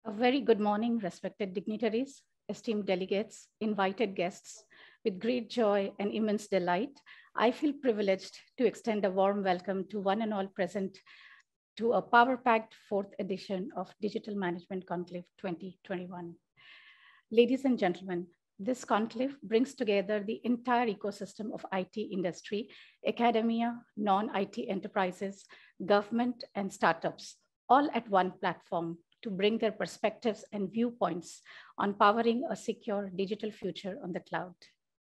A very good morning, respected dignitaries, esteemed delegates, invited guests. With great joy and immense delight, I feel privileged to extend a warm welcome to one and all present to a power-packed fourth edition of Digital Management Conclave 2021. Ladies and gentlemen, this conclave brings together the entire ecosystem of IT industry, academia, non-IT enterprises, government, and startups, all at one platform to bring their perspectives and viewpoints on powering a secure digital future on the cloud.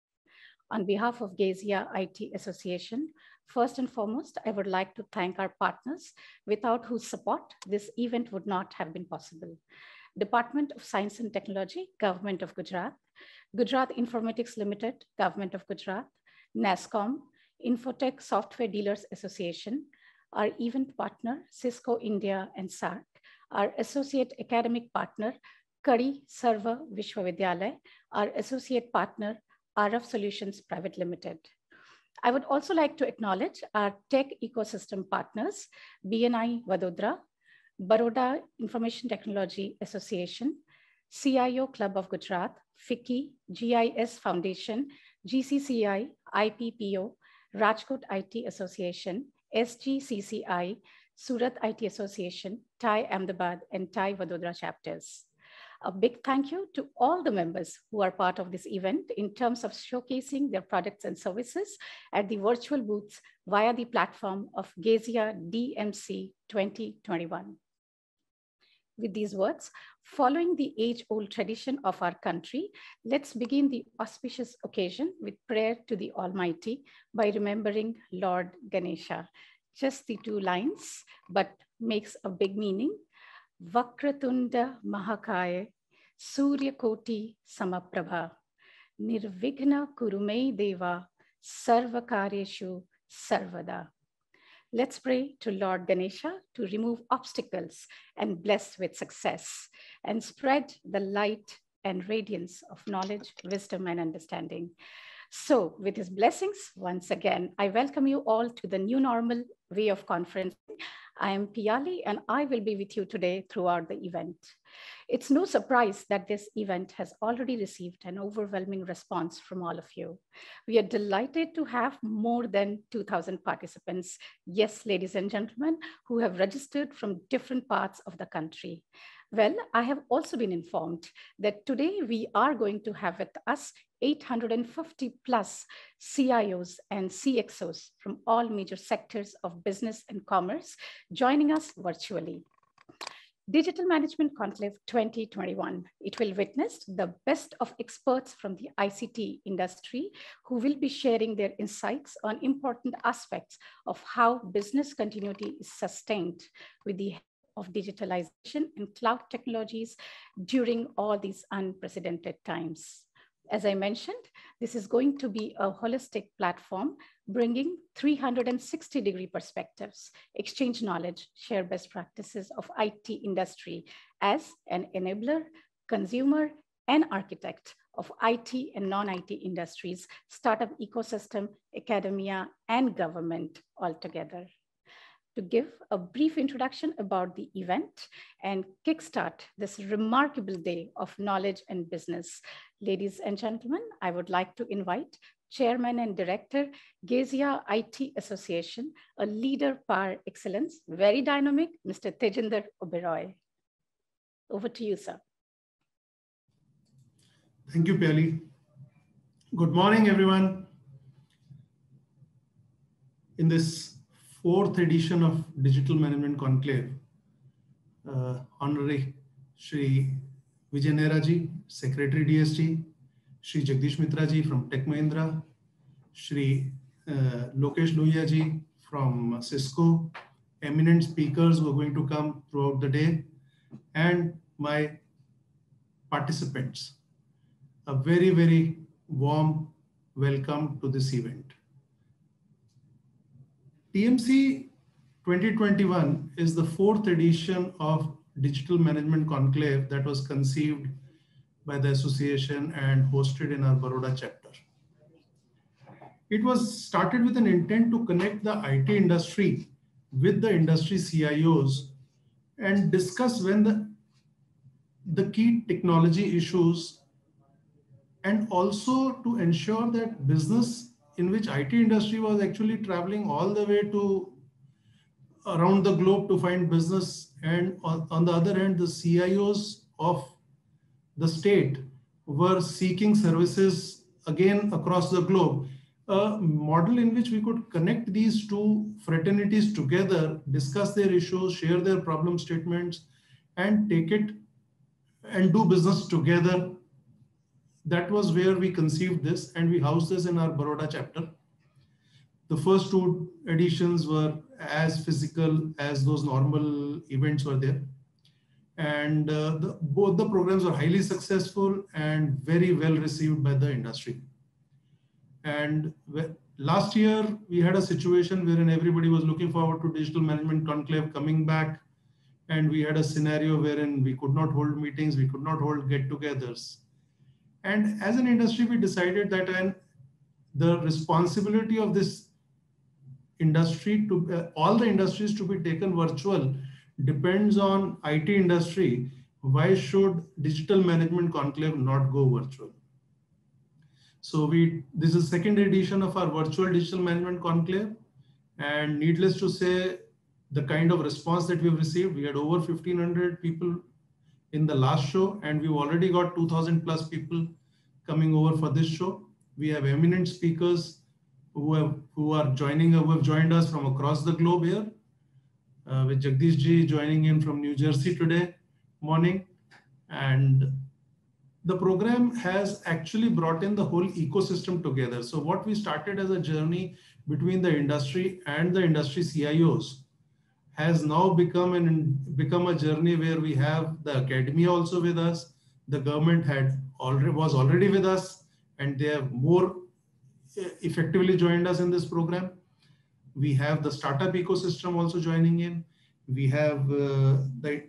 On behalf of GAZIA IT Association, first and foremost, I would like to thank our partners, without whose support this event would not have been possible. Department of Science and Technology, Government of Gujarat, Gujarat Informatics Limited, Government of Gujarat, NASSCOM, Infotech Software Dealers Association, our event partner, Cisco India and SARC, our associate academic partner, Kari Sarva Vishwavidyalaya, our associate partner, RF Solutions Private Limited. I would also like to acknowledge our tech ecosystem partners, BNI Vadodara, Baroda Information Technology Association, CIO Club of Gujarat, FICCI, GIS Foundation, GCCI, IPPO, Rajkot IT Association, SGCCI, Surat IT Association, TiE Ahmedabad, and TiE Vadodara chapters. A big thank you to all the members who are part of this event in terms of showcasing their products and services at the virtual booths via the platform of GAZIA DMC 2021. With these words, following the age-old tradition of our country, let's begin the auspicious occasion with prayer to the Almighty by remembering Lord Ganesha. Just the two lines, but makes a big meaning. Vakratunda Mahakaya, Surya Koti Samaprabha, Nirvigna Kurume Deva, Sarvakareshu Sarvada. Let's pray to Lord Ganesha to remove obstacles and bless with success and spread the light and radiance of knowledge, wisdom, and understanding. So with his blessings, once again, I welcome you all to the new normal way of conferencing. I am Piyali and I will be with you today throughout the event. It's no surprise that this event has already received an overwhelming response from all of you. We are delighted to have more than 2,000 participants, yes, ladies and gentlemen, who have registered from different parts of the country. Well, I have also been informed that today we are going to have with us 850 plus CIOs and CXOs from all major sectors of business and commerce joining us virtually. Digital Management Conclave 2021. It will witness the best of experts from the ICT industry who will be sharing their insights on important aspects of how business continuity is sustained with the help of digitalization and cloud technologies during all these unprecedented times. As I mentioned, this is going to be a holistic platform bringing 360-degree perspectives, exchange knowledge, share best practices of IT industry as an enabler, consumer, and architect of IT and non-IT industries, startup ecosystem, academia, and government altogether. To give a brief introduction about the event and kickstart this remarkable day of knowledge and business. Ladies and gentlemen, I would like to invite Chairman and Director, GAZIA IT Association, a leader par excellence, very dynamic, Mr. Tejinder Oberoi. Over to you, sir. Thank you, Piyali. Good morning, everyone. In this fourth edition of Digital Management Conclave, Honorary Shri Vijay Nehra ji, Secretary DSG, Shri Jagdish Mitra ji from Tech Mahindra, Shri Lokesh Lohia ji from Cisco, eminent speakers who are going to come throughout the day, and my participants. A very, very warm welcome to this event. DMC 2021 is the fourth edition of Digital Management Conclave that was conceived by the association and hosted in our Baroda chapter. It was started with an intent to connect the IT industry with the industry CIOs and discuss when the the key technology issues, and also to ensure that business in which IT industry was actually traveling all the way to around the globe to find business, and on the other hand, the CIOs of the state were seeking services again across the globe. A model in which we could connect these two fraternities together, discuss their issues, share their problem statements, and take it and do business together. That was where we conceived this, and we housed this in our Baroda chapter. The first two editions were as physical as those normal events were there. And both the programs were highly successful and very well received by the industry. And last year, we had a situation wherein everybody was looking forward to Digital Management Conclave coming back. And we had a scenario wherein we could not hold meetings, we could not hold get-togethers. And as an industry, we decided that the responsibility of this industry to all the industries to be taken virtual depends on IT industry. Why should Digital Management Conclave not go virtual? So this is second edition of our virtual Digital Management Conclave, and needless to say, the kind of response that we've received, we had over 1,500 people in the last show, and we've already got 2,000 plus people coming over for this show. We have eminent speakers who have joined us from across the globe here, with Jagdish ji joining in from New Jersey today morning. And the program has actually brought in the whole ecosystem together. So what we started as a journey between the industry and the industry CIOs has now become a journey where we have the academia also with us. The government was already with us, and they have more effectively joined us in this program. We have the startup ecosystem also joining in. We have the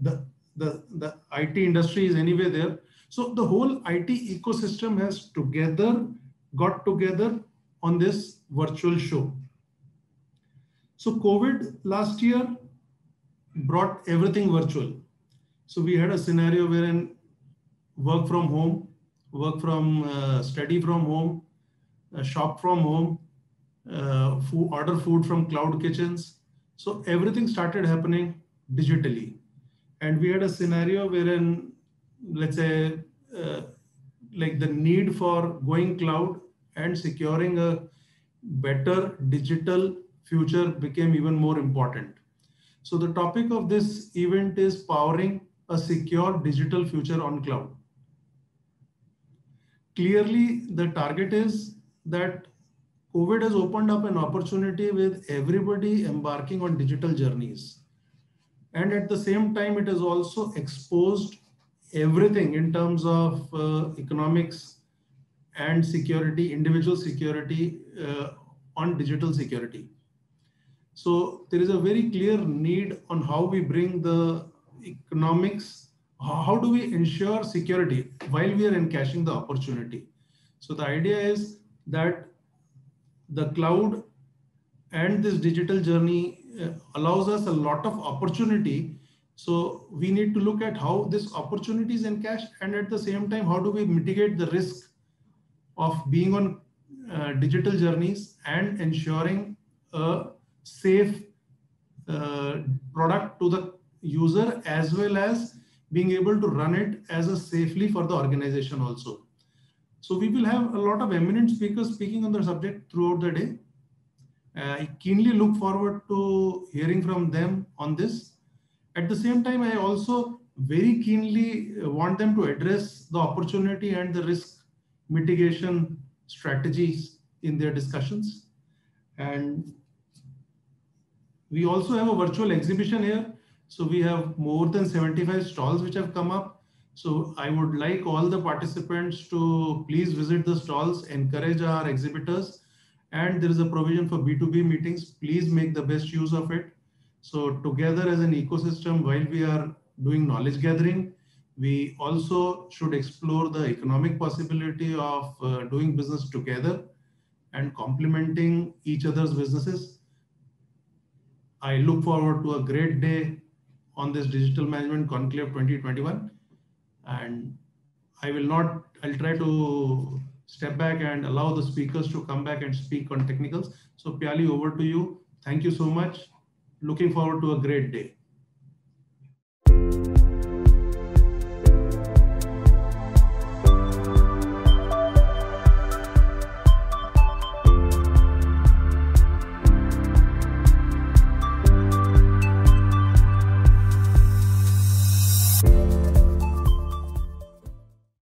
IT industry is anyway there. So the whole IT ecosystem has got together on this virtual show. So COVID last year brought everything virtual. So we had a scenario wherein work from home, study from home, shop from home, order food from cloud kitchens. So everything started happening digitally. And we had a scenario wherein, let's say, like the need for going cloud and securing a better digital future became even more important. So the topic of this event is powering a secure digital future on cloud. Clearly, the target is that COVID has opened up an opportunity with everybody embarking on digital journeys. And at the same time, it has also exposed everything in terms of economics and security, individual security on digital security. So there is a very clear need on how we bring the economics, how do we ensure security while we are encashing the opportunity. So the idea is that the cloud and this digital journey allows us a lot of opportunity. So we need to look at how this opportunity is encashed, and at the same time, how do we mitigate the risk of being on digital journeys and ensuring a safe product to the user, as well as being able to run it as a safely for the organization also. So we will have a lot of eminent speakers speaking on the subject throughout the day. I keenly look forward to hearing from them on this. At the same time, I also very keenly want them to address the opportunity and the risk mitigation strategies in their discussions. And we also have a virtual exhibition here. So we have more than 75 stalls which have come up. So I would like all the participants to please visit the stalls, encourage our exhibitors, and there is a provision for B2B meetings. Please make the best use of it. So together as an ecosystem, while we are doing knowledge gathering, we also should explore the economic possibility of doing business together and complementing each other's businesses. I look forward to a great day on this Digital Management Conclave 2021. And I'll try to step back and allow the speakers to come back and speak on technicals. So Pyali, over to you. Thank you so much. Looking forward to a great day.